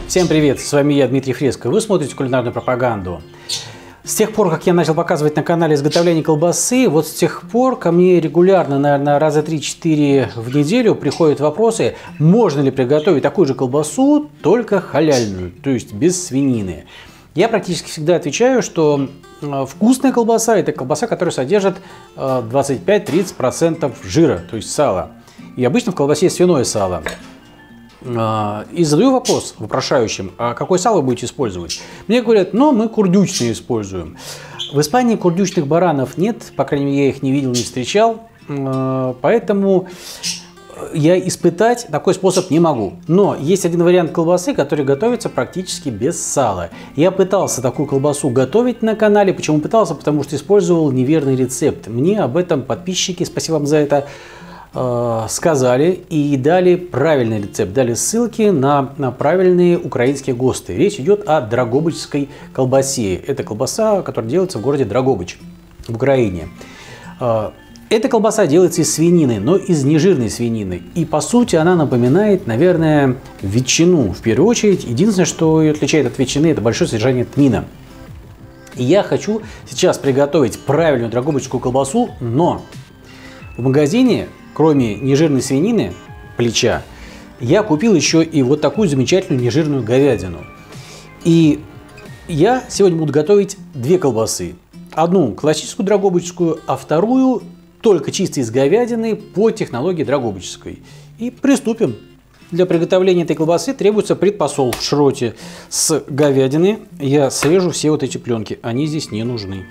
Всем привет, с вами я, Дмитрий Фреско. Вы смотрите кулинарную пропаганду. С тех пор, как я начал показывать на канале изготовление колбасы, вот с тех пор ко мне регулярно, наверное, раза 3-4 в неделю приходят вопросы, можно ли приготовить такую же колбасу, только халяльную, то есть без свинины. Я практически всегда отвечаю, что вкусная колбаса – это колбаса, которая содержит 25-30% жира, то есть сала. И обычно в колбасе свиное сало. И задаю вопрос вопрошающим, а какое сало вы будете использовать? Мне говорят, ну, мы курдючные используем. В Испании курдючных баранов нет, по крайней мере, я их не видел, не встречал, поэтому я испытать такой способ не могу. Но есть один вариант колбасы, который готовится практически без сала. Я пытался такую колбасу готовить на канале. Почему пытался? Потому что использовал неверный рецепт. Мне об этом подписчики, спасибо вам за это, сказали и дали правильный рецепт, дали ссылки на правильные украинские ГОСТы. Речь идет о драгобычской колбасе. Это колбаса, которая делается в городе Драгобыч в Украине. Эта колбаса делается из свинины, но из нежирной свинины. И по сути она напоминает, наверное, ветчину в первую очередь. Единственное, что ее отличает от ветчины, это большое содержание тмина. И я хочу сейчас приготовить правильную драгобычскую колбасу, но в магазине, кроме нежирной свинины, плеча, я купил еще и вот такую замечательную нежирную говядину. И я сегодня буду готовить две колбасы. Одну классическую драгобычскую, а вторую только чисто из говядины по технологии драгобычской. И приступим. Для приготовления этой колбасы требуется предпосол в шроте с говядины. Я срежу все вот эти пленки, они здесь не нужны.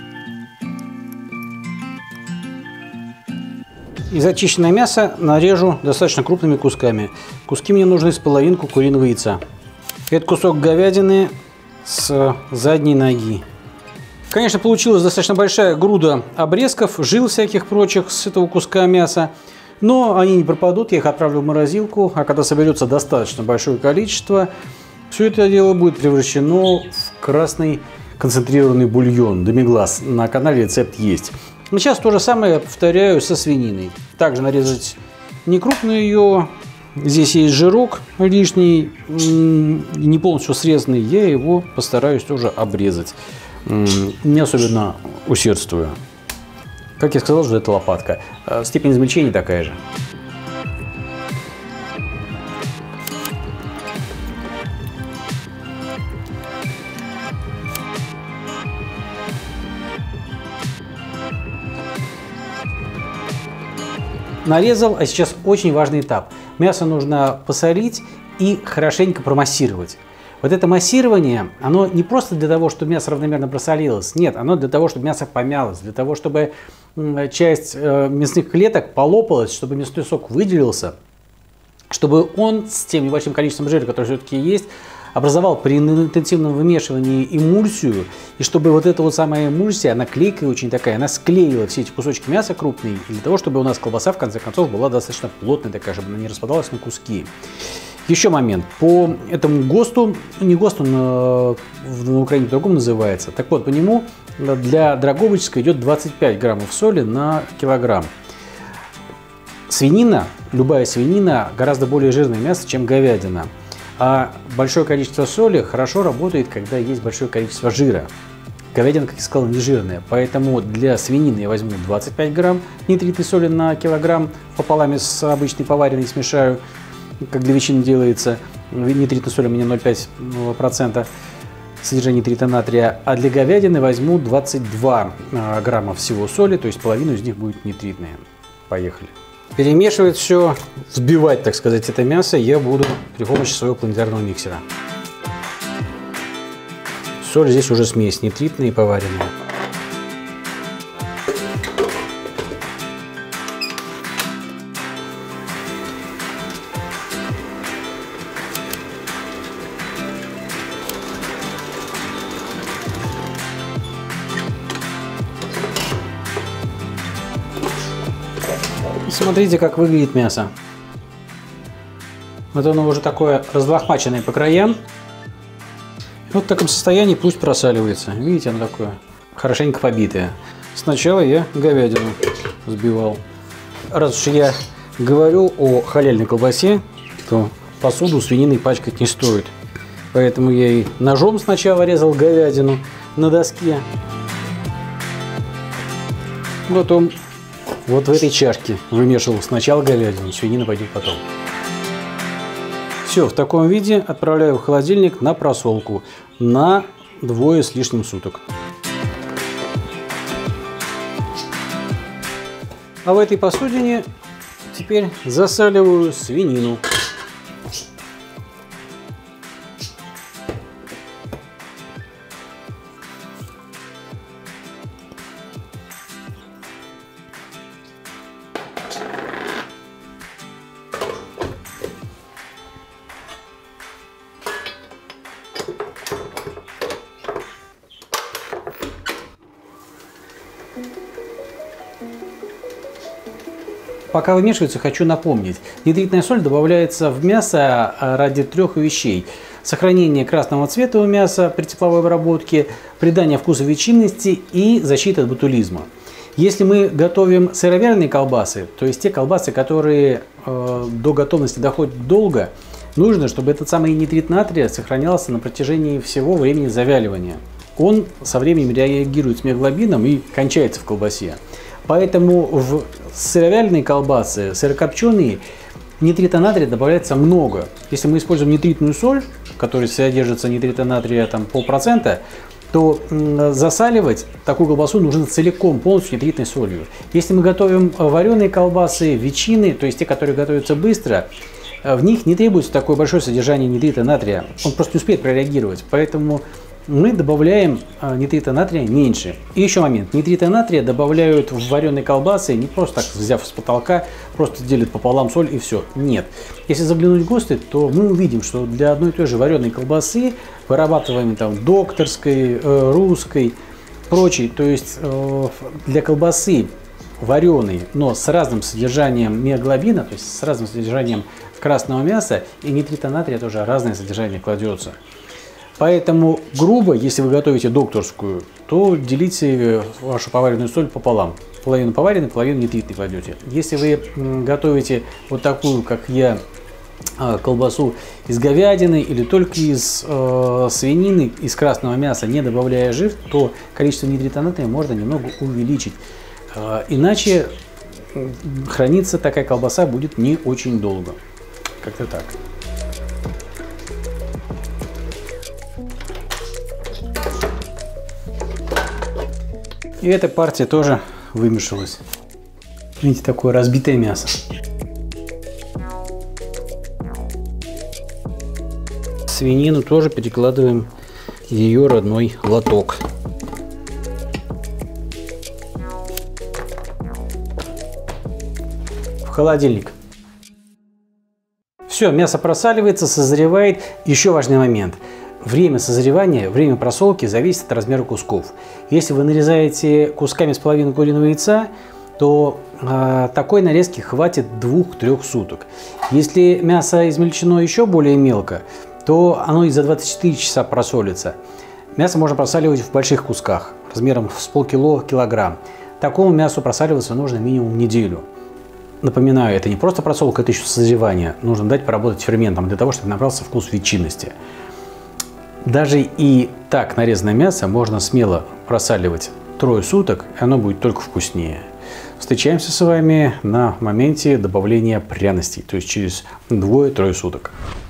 Из очищенное мясо нарежу достаточно крупными кусками. Куски мне нужны с половинку куриного яйца. Это кусок говядины с задней ноги. Конечно, получилась достаточно большая груда обрезков, жил всяких прочих с этого куска мяса. Но они не пропадут, я их отправлю в морозилку. А когда соберется достаточно большое количество, все это дело будет превращено в красный концентрированный бульон демиглас. На канале рецепт есть. Сейчас то же самое я повторяю со свининой. Также нарезать некрупную ее. Здесь есть жирок лишний, не полностью срезанный. Я его постараюсь тоже обрезать. Не особенно усердствую. Как я сказал, что это лопатка. Степень измельчения такая же. Нарезал, а сейчас очень важный этап. Мясо нужно посолить и хорошенько промассировать. Вот это массирование, оно не просто для того, чтобы мясо равномерно просолилось. Нет, оно для того, чтобы мясо помялось, для того, чтобы часть мясных клеток полопалась, чтобы мясной сок выделился, чтобы он с тем небольшим количеством жира, который все-таки есть, образовал при интенсивном вымешивании эмульсию, и чтобы вот эта вот самая эмульсия, она клейкая очень такая, она склеила все эти кусочки мяса крупные, для того, чтобы у нас колбаса в конце концов была достаточно плотная такая, чтобы она не распадалась на куски. Еще момент. По этому ГОСТу, не ГОСТ, он на Украине по-другому называется. Так вот, по нему для драгобычской идет 25 граммов соли на килограмм. Свинина, любая свинина, гораздо более жирное мясо, чем говядина. А большое количество соли хорошо работает, когда есть большое количество жира. Говядина, как я сказал, не жирная. Поэтому для свинины я возьму 25 грамм нитритной соли на килограмм, пополам с обычной поваренной смешаю, как для ветчины делается. Нитритной соли у меня 0,5% содержания нитрита натрия. А для говядины возьму 22 грамма всего соли, то есть половину из них будет нитритная. Поехали. Перемешивать все, взбивать, так сказать, это мясо я буду при помощи своего планетарного миксера. Соль здесь уже смесь нитритная и поваренная. Смотрите, как выглядит мясо. Вот оно уже такое разлохмаченное по краям. Вот в таком состоянии пусть просаливается. Видите, оно такое хорошенько побитое. Сначала я говядину взбивал. Раз уж я говорю о халяльной колбасе, то посуду свининой пачкать не стоит. Поэтому я и ножом сначала резал говядину на доске. Потом вот в этой чашке вымешивал сначала говядину, свинина пойдет потом. Все, в таком виде отправляю в холодильник на просолку на 2 с лишним суток. А в этой посудине теперь засаливаю свинину. Пока вымешивается, хочу напомнить. Нитритная соль добавляется в мясо ради 3 вещей. Сохранение красного цвета у мяса при тепловой обработке, придание вкуса ветчинности и защита от ботулизма. Если мы готовим сыровяленые колбасы, то есть те колбасы, которые до готовности доходят долго, нужно, чтобы этот самый нитрит натрия сохранялся на протяжении всего времени завяливания. Он со временем реагирует с миоглобином и кончается в колбасе. Поэтому в сыровяленые колбасы, сырокопченые, нитрита натрия добавляется много. Если мы используем нитритную соль, в которой содержится нитрита натрия там, 0,5%, то засаливать такую колбасу нужно целиком, полностью нитритной солью. Если мы готовим вареные колбасы, ветчины, то есть те, которые готовятся быстро, в них не требуется такое большое содержание нитрита натрия. Он просто не успеет прореагировать. Поэтому мы добавляем нитрита натрия меньше. И еще момент. Нитрита натрия добавляют в вареные колбасы не просто так, взяв с потолка, просто делят пополам соль и все. Нет. Если заглянуть в ГОСТы, то мы увидим, что для одной и той же вареной колбасы, вырабатываемой там докторской, русской, прочей, то есть для колбасы вареной, но с разным содержанием миоглобина, то есть с разным содержанием красного мяса, и нитрита натрия тоже разное содержание кладется. Поэтому грубо, если вы готовите докторскую, то делите вашу поваренную соль пополам. Половину поваренной, половину нитритной кладете. Если вы готовите вот такую, как я, колбасу из говядины или только из свинины, из красного мяса, не добавляя жир, то количество нитрита натрия можно немного увеличить. Иначе храниться такая колбаса будет не очень долго. Как-то так. И эта партия тоже вымешалась. Видите, такое разбитое мясо. Свинину тоже перекладываем в ее родной лоток. В холодильник. Все, мясо просаливается, созревает. Еще важный момент. Время созревания, время просолки зависит от размера кусков. Если вы нарезаете кусками с половиной куриного яйца, то такой нарезки хватит 2-3 суток. Если мясо измельчено еще более мелко, то оно и за 24 часа просолится. Мясо можно просаливать в больших кусках, размером с полкило-килограмм. Такому мясу просаливаться нужно минимум неделю. Напоминаю, это не просто просолка, это еще созревание. Нужно дать поработать ферментом для того, чтобы набрался вкус ветчинности. Даже и так нарезанное мясо можно смело просаливать 3 суток, и оно будет только вкуснее. Встречаемся с вами на моменте добавления пряностей, то есть через 2-3 суток.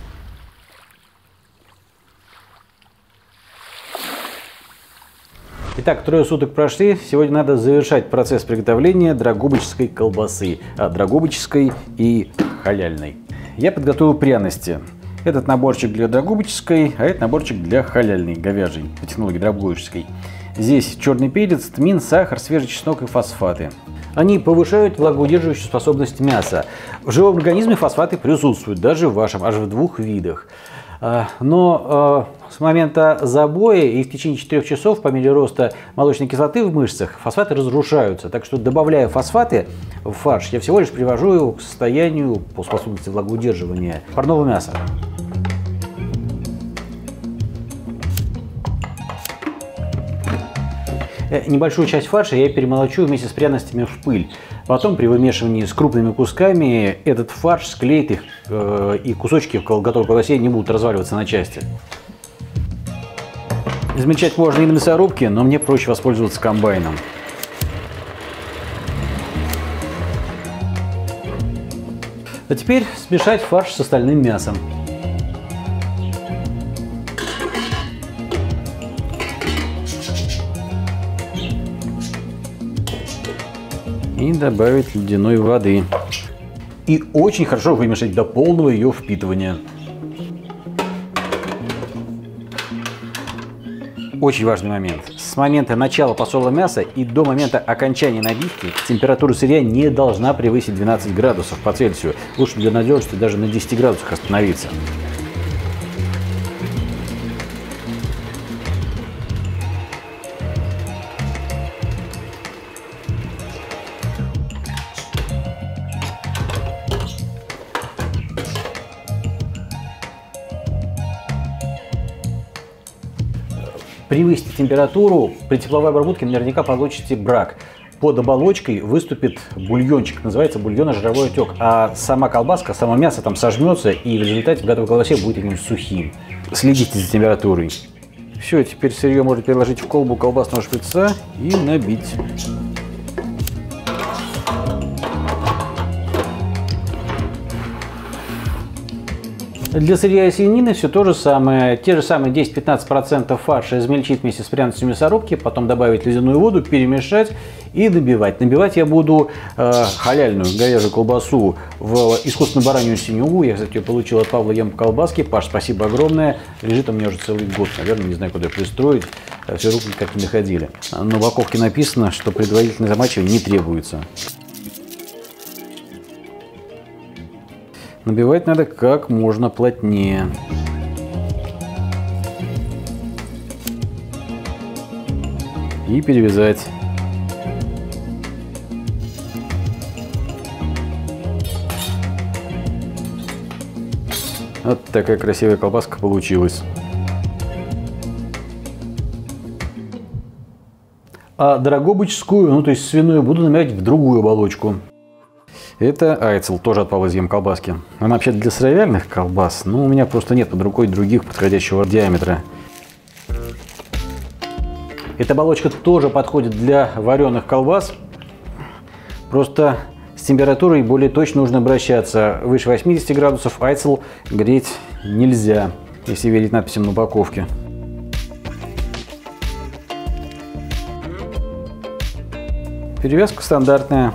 Итак, 3 суток прошли. Сегодня надо завершать процесс приготовления драгобычской колбасы, драгобычской и халяльной. Я подготовил пряности. Этот наборчик для драгобычской, а этот наборчик для халяльной, говяжьей, по технологии драгобычской. Здесь черный перец, тмин, сахар, свежий чеснок и фосфаты. Они повышают влагоудерживающую способность мяса. В живом организме фосфаты присутствуют, даже в вашем, аж в 2 видах. Но с момента забоя и в течение 4 часов по мере роста молочной кислоты в мышцах фосфаты разрушаются. Так что, добавляя фосфаты в фарш, я всего лишь привожу его к состоянию по способности влагоудерживания парного мяса. Небольшую часть фарша я перемолочу вместе с пряностями в пыль. Потом при вымешивании с крупными кусками этот фарш склеит их, и кусочки в готовой колбасе не будут разваливаться на части. Измельчать можно и на мясорубке, но мне проще воспользоваться комбайном. А теперь смешать фарш с остальным мясом. И добавить ледяной воды. И очень хорошо вымешать до полного ее впитывания. Очень важный момент. С момента начала посола мяса и до момента окончания набивки температура сырья не должна превысить 12 градусов по Цельсию. Лучше для надежности даже на 10 градусах остановиться. Превысите температуру, при тепловой обработке наверняка получите брак. Под оболочкой выступит бульончик, называется бульонно-жировой отек, а сама колбаска, само мясо там сожмется, и в результате в готовой колбасе будет каким-нибудь сухим. Следите за температурой. Все, теперь сырье можно переложить в колбу колбасного шприца и набить. Для сырья и свинины все то же самое. Те же самые 10-15% фарша измельчить вместе с пряностью мясорубки, потом добавить ледяную воду, перемешать и набивать. Набивать я буду халяльную говяжью колбасу в искусственную баранью синюгу. Я, кстати, ее получил от Павла Ем колбаски. Паш, спасибо огромное. Лежит у меня уже целый год, наверное, не знаю, куда ее пристроить. Все руки как не доходили. На упаковке написано, что предварительное замачивание не требуется. Набивать надо как можно плотнее. И перевязать. Вот такая красивая колбаска получилась. А дорогобычскую, ну то есть свиную, буду набивать в другую оболочку. Это айцел, тоже от Павла Ем колбаски. Она вообще для сыровяльных колбас, но у меня просто нет под рукой других подходящего диаметра. Эта оболочка тоже подходит для вареных колбас. Просто с температурой более точно нужно обращаться. Выше 80 градусов айцел греть нельзя, если верить надписям на упаковке. Перевязка стандартная.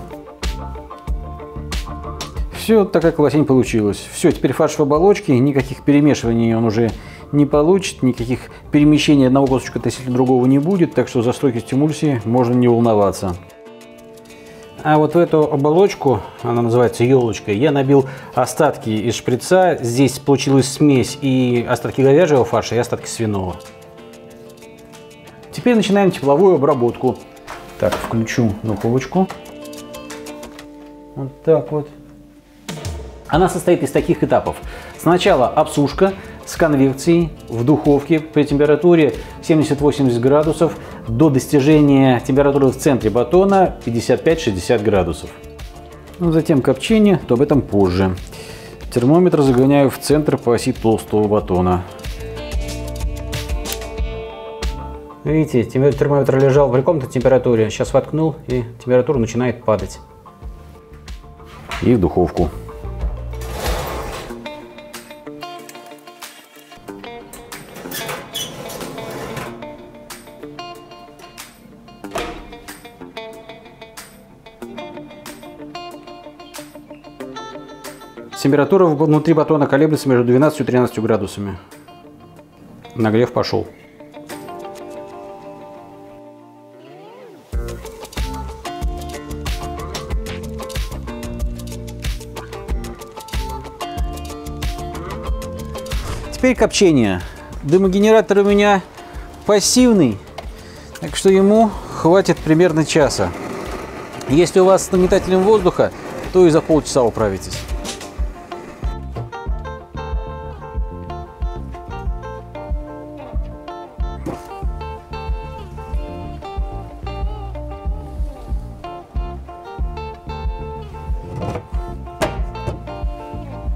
Все, такая колбасень получилась. Все, теперь фарш в оболочке, никаких перемешиваний он уже не получит, никаких перемещений одного кусочка относительно другого не будет, так что за стойкость эмульсии можно не волноваться. А вот в эту оболочку, она называется елочкой, я набил остатки из шприца. Здесь получилась смесь и остатки говяжьего фарша, и остатки свиного. Теперь начинаем тепловую обработку. Так, включу духовочку. Вот так вот. Она состоит из таких этапов. Сначала обсушка с конвекцией в духовке при температуре 70-80 градусов до достижения температуры в центре батона 55-60 градусов. Затем копчение, то об этом позже. Термометр загоняю в центр по оси толстого батона. Видите, термометр лежал при комнатной температуре. Сейчас воткнул, и температура начинает падать. И в духовку. Температура внутри батона колеблется между 12 и 13 градусами. Нагрев пошел. Теперь копчение. Дымогенератор у меня пассивный, так что ему хватит примерно часа. Если у вас с нагнетателем воздуха, то и за полчаса управитесь.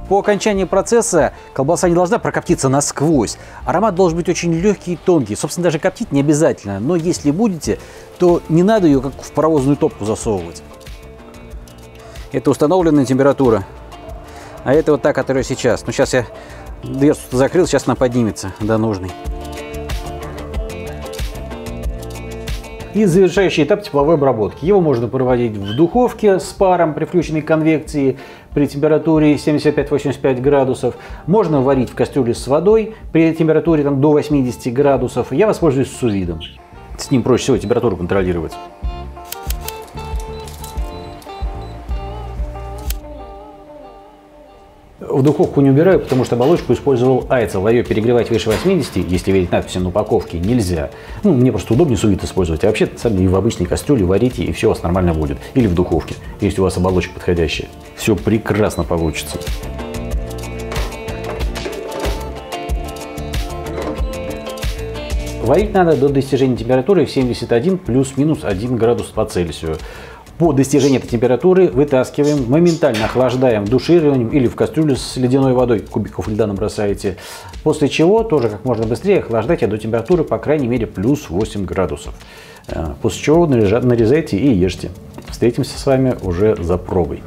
По окончании процесса колбаса не должна прокоптиться насквозь. Аромат должен быть очень легкий и тонкий. Собственно, даже коптить не обязательно. Но если будете, то не надо ее как в паровозную топку засовывать. Это установленная температура. А это вот та, которая сейчас. Ну, сейчас я дверцу закрыл, сейчас она поднимется до нужной. И завершающий этап тепловой обработки. Его можно проводить в духовке с паром при включенной конвекции при температуре 75-85 градусов. Можно варить в кастрюле с водой при температуре до 80 градусов. Я воспользуюсь сous-видом. С ним проще всего температуру контролировать. В духовку не убираю, потому что оболочку использовал айцел, а ее перегревать выше 80, если верить надписи на упаковке, нельзя. Ну, мне просто удобнее сous-вид использовать, а вообще сами и в обычной кастрюле варите, и все у вас нормально будет. Или в духовке, если у вас оболочка подходящая. Все прекрасно получится. Варить надо до достижения температуры в 71 плюс-минус 1 градус по Цельсию. По достижении этой температуры вытаскиваем, моментально охлаждаем душированием или в кастрюлю с ледяной водой, кубиков льда набросаете. После чего тоже как можно быстрее охлаждайте до температуры по крайней мере плюс 8 градусов. После чего нарезайте и ешьте. Встретимся с вами уже за пробой.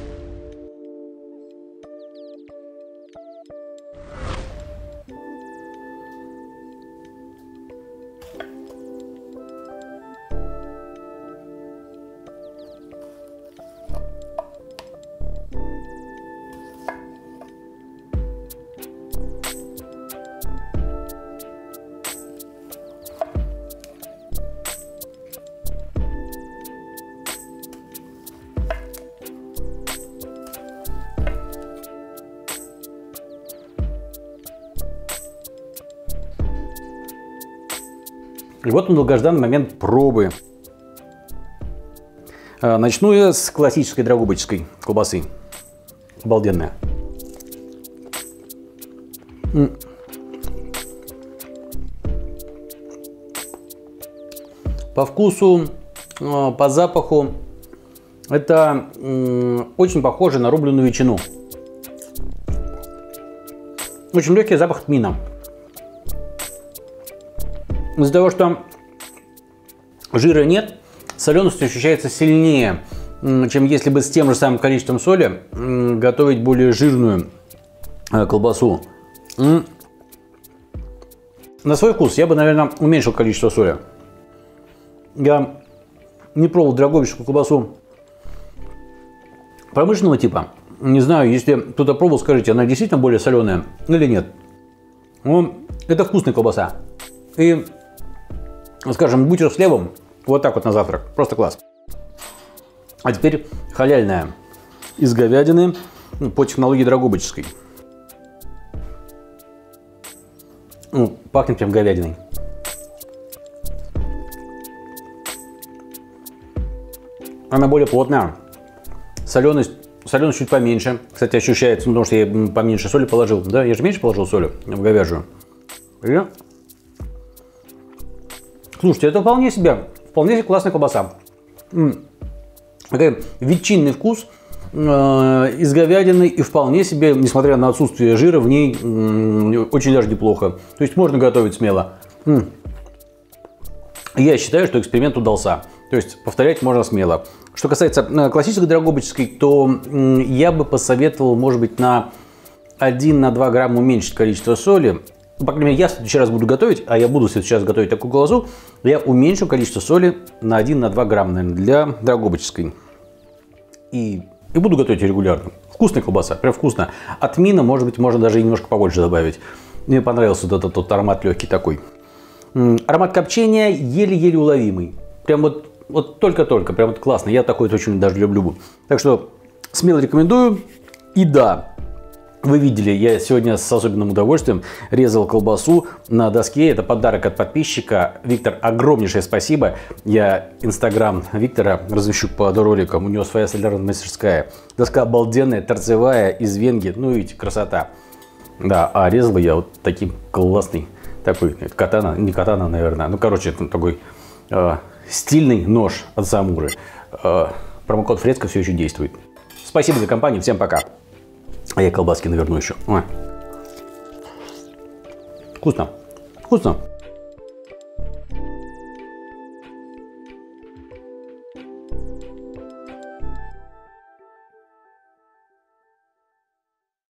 И вот он, долгожданный момент пробы. Начну я с классической драгобычской колбасы. Обалденная. По вкусу, по запаху, это очень похоже на рубленую ветчину. Очень легкий запах тмина. Из-за того, что жира нет, соленость ощущается сильнее, чем если бы с тем же самым количеством соли готовить более жирную колбасу. На свой вкус я бы, наверное, уменьшил количество соли. Я не пробовал драгобычскую колбасу промышленного типа. Не знаю, если кто-то пробовал, скажите, она действительно более соленая или нет. Но это вкусная колбаса. И, скажем, бутер с хлебом вот так вот на завтрак. Просто класс. А теперь халяльная из говядины по технологии драгобычской. Пахнет прям говядиной. Она более плотная. Соленость чуть поменьше. Кстати, ощущается, потому что я поменьше соли положил. Да, я же меньше положил соли в говяжью. И... Слушайте, это вполне себе классная колбаса. Такой ветчинный вкус из говядины, и вполне себе, несмотря на отсутствие жира, в ней очень даже неплохо. То есть можно готовить смело. Я считаю, что эксперимент удался. То есть повторять можно смело. Что касается классической драгобычской, то я бы посоветовал, может быть, на 1-2 грамма уменьшить количество соли. По крайней мере, я в следующий раз буду готовить, а я буду в следующий раз готовить такую колбасу, я уменьшу количество соли на 1-2 грамма, наверное, для драгобычской. И буду готовить регулярно. Вкусная колбаса, прям вкусно. От тмина, может быть, можно даже немножко побольше добавить. Мне понравился вот этот аромат легкий такой. Аромат копчения еле-еле уловимый. Прям вот только-только, прям вот классно. Я такой очень даже люблю. Так что смело рекомендую. И да, вы видели, я сегодня с особенным удовольствием резал колбасу на доске. Это подарок от подписчика. Виктор, огромнейшее спасибо. Я инстаграм Виктора размещу под роликом. У него своя солярная мастерская. Доска обалденная, торцевая, из венги. Ну, видите, красота. Да, а резал я вот таким классный. Такой, это катана, не катана, наверное. Ну, короче, это такой стильный нож от Самуры. Промокод Фрецка все еще действует. Спасибо за компанию. Всем пока. А я колбаски наверну еще. Ой. Вкусно. Вкусно.